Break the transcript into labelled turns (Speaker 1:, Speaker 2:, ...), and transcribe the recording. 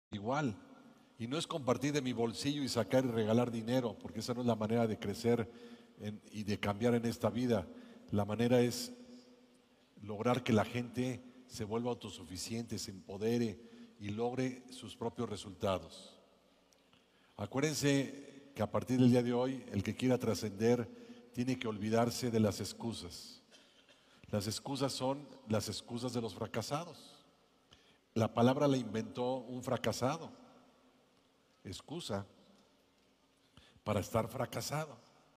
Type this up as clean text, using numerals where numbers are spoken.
Speaker 1: igual. Y no es compartir de mi bolsillo y sacar y regalar dinero, porque esa no es la manera de crecer y de cambiar en esta vida. La manera es lograr que la gente se vuelva autosuficiente, se empodere y logre sus propios resultados. Acuérdense que a partir del día de hoy, el que quiera trascender tiene que olvidarse de las excusas. Las excusas son las excusas de los fracasados. La palabra la inventó un fracasado. Excusa para estar fracasado.